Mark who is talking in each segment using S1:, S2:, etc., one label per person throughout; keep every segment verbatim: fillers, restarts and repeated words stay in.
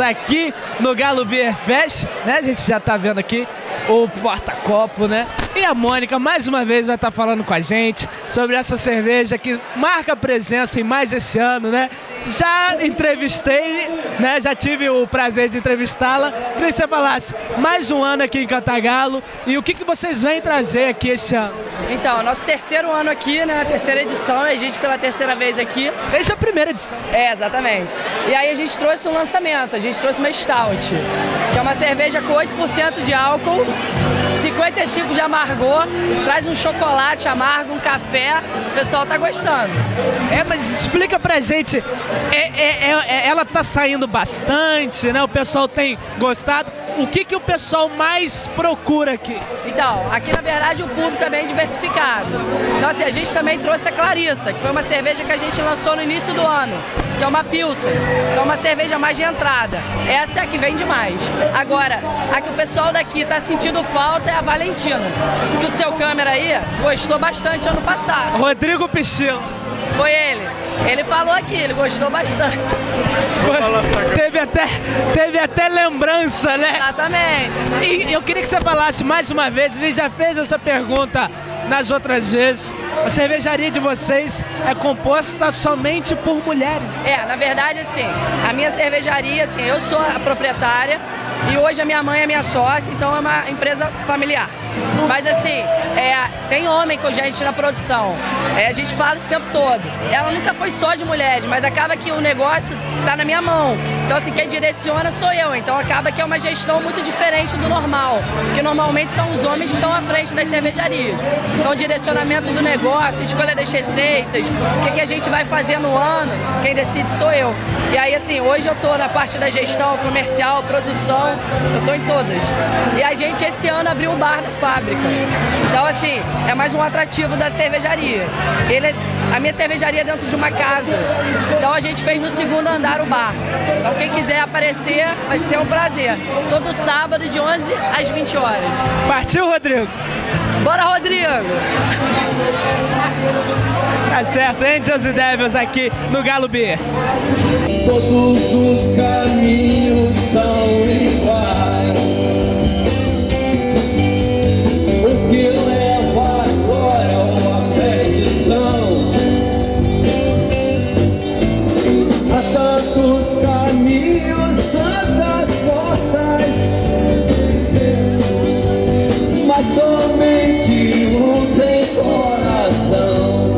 S1: aqui no Galo Beer Fest, né? A gente já tá vendo aqui o porta-copo, né? E a Mônica, mais uma vez, vai estar falando com a gente sobre essa cerveja que marca presença em mais esse ano, né? Já entrevistei, né? Já tive o prazer de entrevistá-la. Queria que você falasse mais um ano aqui em Cantagalo e o que, que vocês vêm trazer aqui esse ano.
S2: Então, nosso terceiro ano aqui, né? Terceira edição, a gente pela terceira vez aqui.
S1: Desde a primeira edição.
S2: É, exatamente. E aí a gente trouxe um lançamento, a gente trouxe uma Stout, que é uma cerveja com oito por cento de álcool, cinquenta e cinco por cento de amargor, traz um chocolate amargo, um café, o pessoal tá gostando.
S1: É, mas explica pra gente, é, é, é, ela tá saindo bastante, né? O pessoal tem gostado. O que, que o pessoal mais procura aqui?
S2: Então, aqui na verdade o público é bem diversificado. Então assim, a gente também trouxe a Clarissa, que foi uma cerveja que a gente lançou no início do ano, que é uma Pilsen, então uma cerveja mais de entrada. Essa é a que vende mais. Agora, a que o pessoal daqui tá sentindo falta é a Valentina, que o seu câmera aí gostou bastante ano passado.
S1: Rodrigo Pichilo.
S2: Foi ele. Ele falou aqui, ele gostou bastante.
S1: Teve até, teve até lembrança, né?
S2: Exatamente.
S1: E eu queria que você falasse mais uma vez, a gente já fez essa pergunta nas outras vezes. A cervejaria de vocês é composta somente por mulheres?
S2: É, na verdade, assim, a minha cervejaria, assim, eu sou a proprietária e hoje a minha mãe é minha sócia, então é uma empresa familiar. Mas assim, é, tem homem com a gente na produção, é, a gente fala isso o tempo todo. Ela nunca foi só de mulheres, mas acaba que o negócio tá na minha mão. Então assim, quem direciona sou eu, então acaba que é uma gestão muito diferente do normal, que normalmente são os homens que estão à frente das cervejarias. Então o direcionamento do negócio, escolha das receitas, o que, que a gente vai fazer no ano, quem decide sou eu. E aí assim, hoje eu tô na parte da gestão comercial, produção, eu tô em todas. E a gente esse ano abriu um bar na fábrica. Então assim, é mais um atrativo da cervejaria. Ele é, a minha cervejaria é dentro de uma casa. Então a gente fez no segundo andar o bar. Então quem quiser aparecer, vai ser um prazer. Todo sábado de onze às vinte horas.
S1: Partiu, Rodrigo?
S2: Bora, Rodrigo!
S1: Tá certo, Angels e Devils aqui no Galo Beer.
S3: Todos os caminhos são iguais. O que leva agora é uma perdição. Há tantos caminhos, tantas portas, mas somente um tem coração.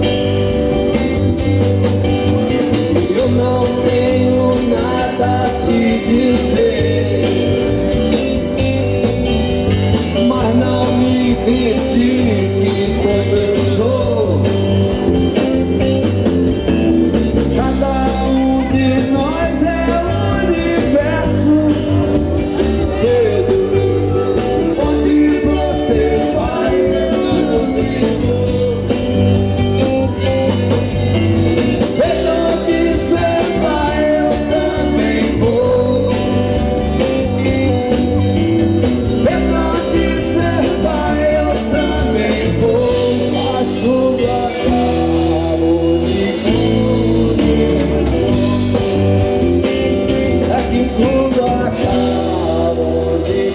S3: Eu não tenho nada a te dizer, mas não me critique como eu sou. Cada um de nós é um universo, onde você vai comigo. Onde você vai eu também vou. Onde você vai eu também vou. Mas tudo acabou de começar. É que tudo acabou de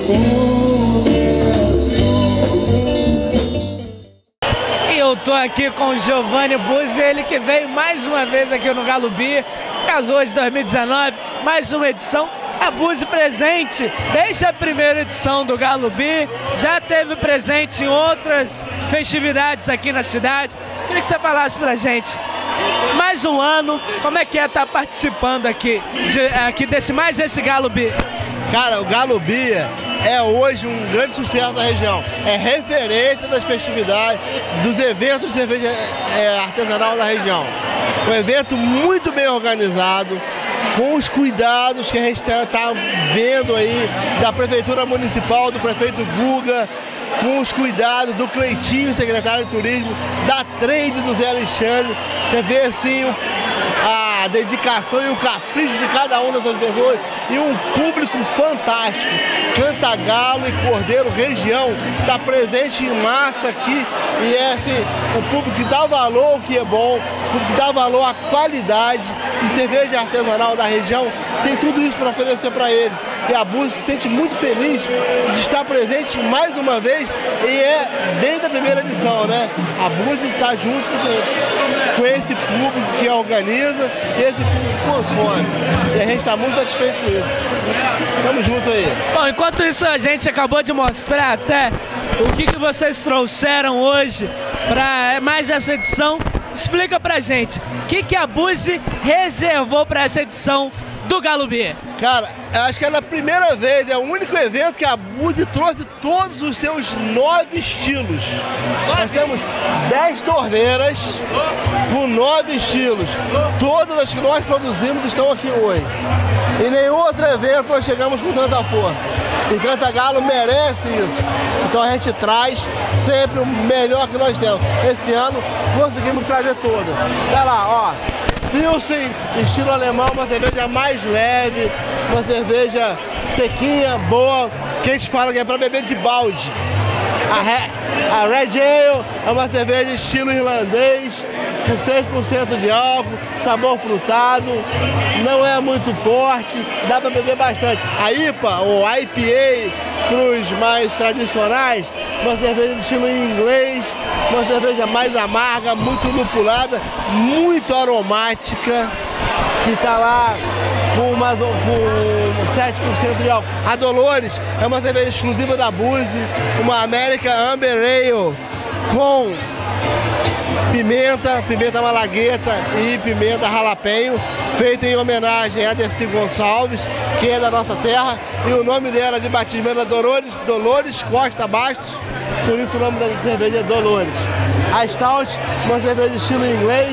S3: começar.
S1: E eu tô aqui com o Giovanni Buzzi, ele que veio mais uma vez aqui no Galo Beer, casou de dois mil e dezenove, mais uma edição. A Buzzi presente desde a primeira edição do Galo Beer, já teve presente em outras festividades aqui na cidade. Queria que você falasse pra gente, mais um ano, como é que é estar participando aqui, de, aqui desse, mais esse Galo Beer?
S4: Cara, o Galo Beer é hoje um grande sucesso da região. É referência das festividades, dos eventos de cerveja é, artesanal da região. Um evento muito bem organizado, com os cuidados que a gente está vendo aí da Prefeitura Municipal, do prefeito Guga, com os cuidados do Cleitinho, secretário de Turismo, da Trade do Zé Alexandre. Você vê assim a dedicação e o capricho de cada uma dessas pessoas e um público fantástico. Cantagalo e Cordeiro região está presente em massa aqui e é assim, um público que dá valor ao que é bom, um público que dá valor à qualidade, e cerveja artesanal da região tem tudo isso para oferecer para eles. E a Búzios se sente muito feliz de estar presente mais uma vez, e é desde a primeira edição, né? A Búzios está junto com esse público que organiza e esse público que consome. E a gente está muito satisfeito com isso. Tamo junto aí.
S1: Bom, enquanto isso a gente acabou de mostrar até o que, que vocês trouxeram hoje para mais essa edição. Explica pra gente, o que, que a Búzios reservou para essa edição do Galo Beer?
S4: Cara, acho que é a primeira vez, é o único evento que a Búzios trouxe todos os seus nove estilos. Nós temos dez torneiras com nove estilos. Todas as que nós produzimos estão aqui hoje. Em nenhum outro evento nós chegamos com tanta força. E Cantagalo merece isso. Então a gente traz sempre o melhor que nós temos. Esse ano conseguimos trazer todas. Tá lá, ó. Pilsen, estilo alemão, uma cerveja mais leve, uma cerveja sequinha, boa, que a gente fala que é para beber de balde. A, Re, a Red Ale é uma cerveja estilo irlandês, com seis por cento de álcool, sabor frutado, não é muito forte, dá para beber bastante. A I P A, ou I P A, para os mais tradicionais, uma cerveja de estilo inglês, uma cerveja mais amarga, muito lupulada, muito aromática, que está lá com, uma, com sete por cento de álcool. A Dolores é uma cerveja exclusiva da Búzios, uma American Amber Ale com pimenta, pimenta malagueta e pimenta jalapeño, feita em homenagem a Dercy Gonçalves, que é da nossa terra, e o nome dela de batismo é Dolores, Dolores Costa Bastos, por isso o nome da cerveja é Dolores. A Stout, uma cerveja de estilo inglês,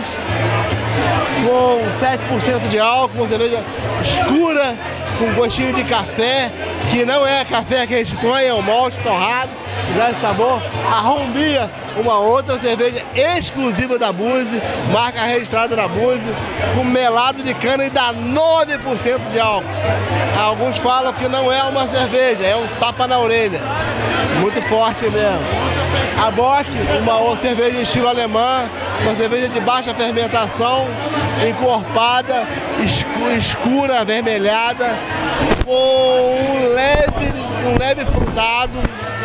S4: com sete por cento de álcool, uma cerveja escura, com gostinho de café, que não é café que a gente põe, é um malte torrado, que dá esse sabor. A Rombia, uma outra cerveja exclusiva da Búzios, marca registrada da Búzios, com melado de cana e dá nove por cento de álcool. Alguns falam que não é uma cerveja, é um tapa na orelha. Muito forte mesmo. A Bock, uma outra cerveja estilo alemã, uma cerveja de baixa fermentação, encorpada, escura, avermelhada, com um leve, um leve frutado,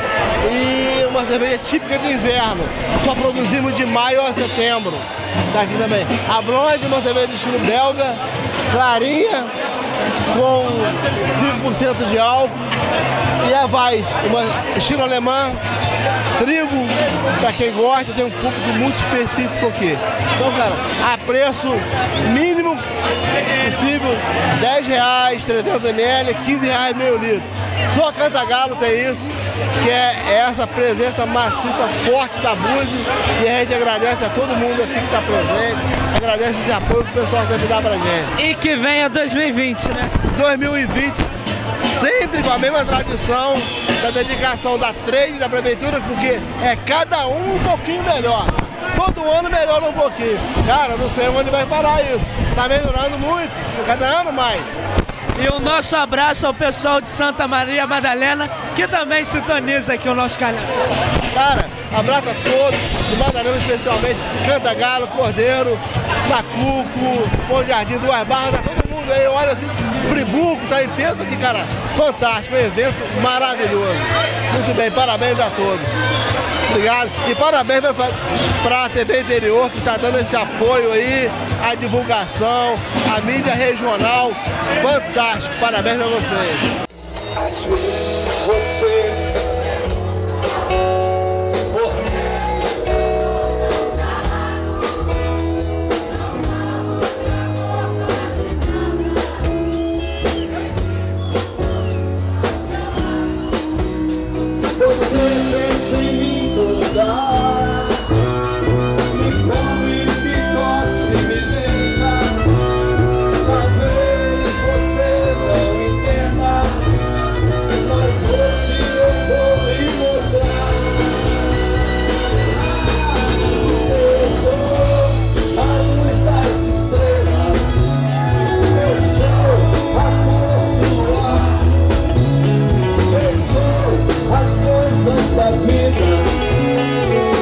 S4: e uma cerveja típica de inverno. Só produzimos de maio a setembro. Daqui também. A Blonde, uma cerveja de estilo belga, clarinha, com cinco por cento de álcool. E a Weiss, uma estilo alemã, trigo, para quem gosta, tem um público muito específico aqui. Então, cara, a preço mínimo possível, dez reais, trezentos mililitros, quinze reais meio litro. Só Cantagalo tem isso, que é essa presença maciça, forte da Búzios, e a gente agradece a todo mundo aqui que está presente, agradece esse apoio que o pessoal sempre dá pra gente.
S1: E que venha dois mil e vinte, né?
S4: dois mil e vinte, sempre com a mesma tradição da dedicação da trade da prefeitura, porque é cada um um pouquinho melhor. Todo ano melhora um pouquinho. Cara, não sei onde vai parar isso. Tá melhorando muito, cada ano mais.
S1: E o nosso abraço ao pessoal de Santa Maria Madalena, que também sintoniza aqui o nosso canal.
S4: Cara, abraço a todos, de Madalena especialmente, Cantagalo, Cordeiro, Macuco, Bom Jardim, Duas Barras, tá todo mundo aí, olha assim, Friburgo tá em peso aqui, cara, fantástico, um evento maravilhoso. Muito bem, parabéns a todos. Obrigado. E parabéns para a T V Interior, que está dando esse apoio aí, a divulgação, a mídia regional. Fantástico. Parabéns para vocês.
S3: Às vezes você da vida.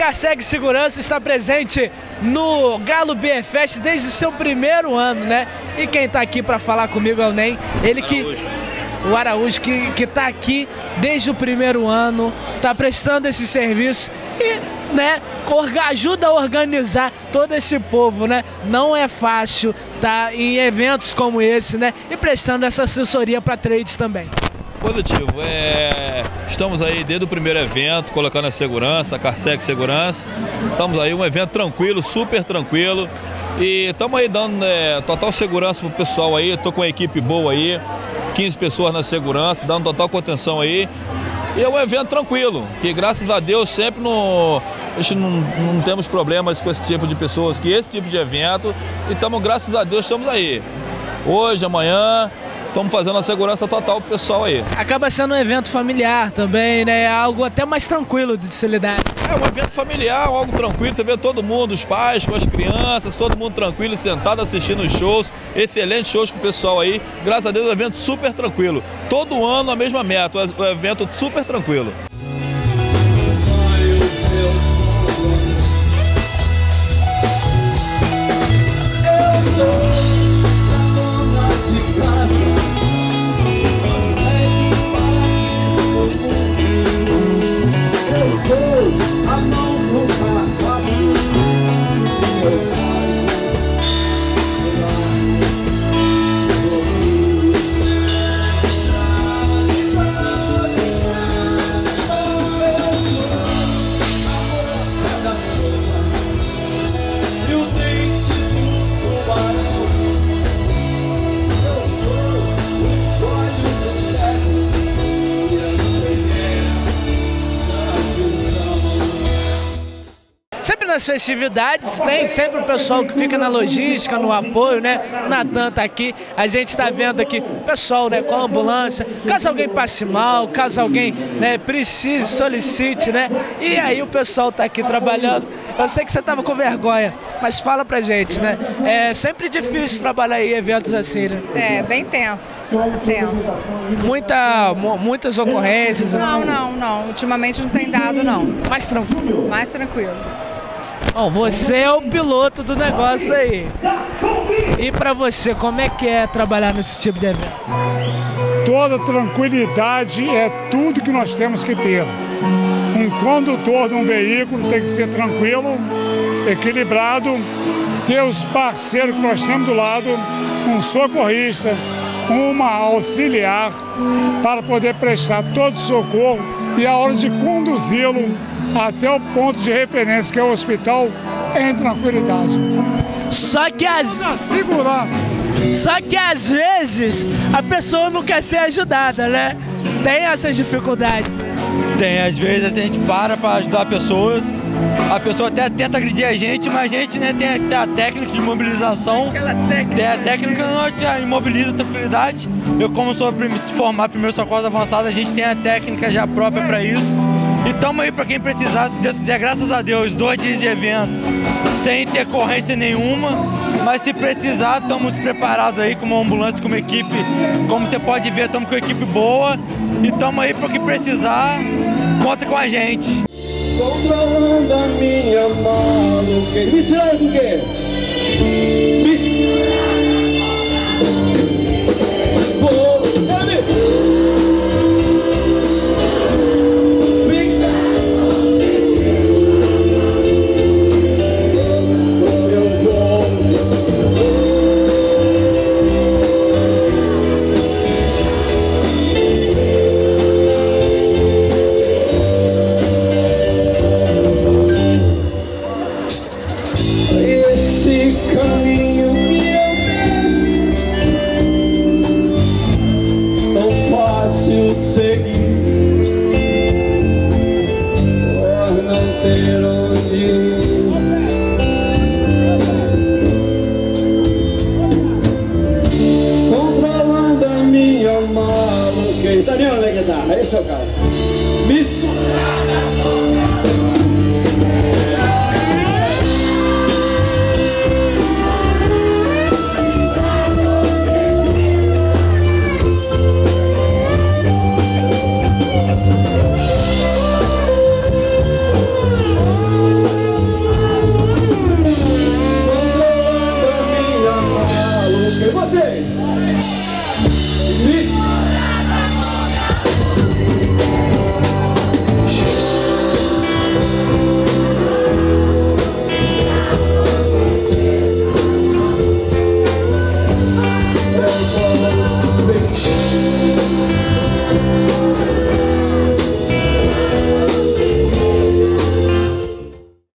S1: Carseg Segurança está presente no Galo B Fest desde o seu primeiro ano, né? E quem está aqui para falar comigo é o Ney, ele que... O Araújo, que, que tá aqui desde o primeiro ano, tá prestando esse serviço e, né, ajuda a organizar todo esse povo, né? Não é fácil tá em eventos como esse, né? E prestando essa assessoria para trades também.
S5: Positivo, é... estamos aí desde o primeiro evento, colocando a segurança, a Carseg Segurança. Estamos aí, um evento tranquilo, super tranquilo. E estamos aí dando é, total segurança pro pessoal aí, tô com uma equipe boa aí. quinze pessoas na segurança, dando total contenção aí. E é um evento tranquilo, que graças a Deus sempre no, a gente não, não temos problemas com esse tipo de pessoas, que esse tipo de evento. E estamos, graças a Deus, estamos aí. Hoje, amanhã, estamos fazendo a segurança total pro pessoal aí.
S1: Acaba sendo um evento familiar também, né? Algo até mais tranquilo de se lidar.
S5: É um evento familiar, algo tranquilo, você vê todo mundo, os pais com as crianças, todo mundo tranquilo, sentado assistindo os shows, excelentes shows com o pessoal aí. Graças a Deus, um evento super tranquilo. Todo ano a mesma meta, um evento super tranquilo.
S1: Sempre nas festividades tem sempre o pessoal que fica na logística, no apoio, né? O Natan tá aqui, a gente está vendo aqui o pessoal, né, com a ambulância, caso alguém passe mal, caso alguém, né, precise, solicite, né? E aí o pessoal tá aqui trabalhando. Eu sei que você tava com vergonha, mas fala pra gente, né? É sempre difícil trabalhar em eventos assim, né?
S6: É, bem tenso, tenso.
S1: Muita, muitas ocorrências.
S6: Não, não, não. Ultimamente não tem dado, não.
S1: Mais tranquilo.
S6: Mais tranquilo.
S1: Bom, você é o piloto do negócio aí. E pra você, como é que é trabalhar nesse tipo de evento?
S7: Toda tranquilidade é tudo que nós temos que ter. Um condutor de um veículo tem que ser tranquilo, equilibrado, ter os parceiros que nós temos do lado, um socorrista, uma auxiliar, para poder prestar todo o socorro e a hora de conduzi-lo até o ponto de referência, que é o hospital, em tranquilidade.
S1: Só que as...
S7: A segurança.
S1: Só que às vezes a pessoa não quer ser ajudada, né? Tem essas dificuldades.
S8: Tem, às vezes a gente para para ajudar pessoas, a pessoa até tenta agredir a gente, mas a gente, né, tem, tem a técnica de imobilização.
S1: Aquela técnica.
S8: Tem a técnica que não te imobiliza a tranquilidade. Eu, como sou formar primeiro socorro avançado, a gente tem a técnica já própria para isso. E estamos aí para quem precisar, se Deus quiser, graças a Deus, dois dias de eventos, sem intercorrência nenhuma. Mas se precisar, estamos preparados aí com uma ambulância, com uma equipe. Como você pode ver, estamos com uma equipe boa. E estamos aí para o que precisar, conta com a gente.
S3: Controlando a minha mão, me ensina aí por quê? Esse caminho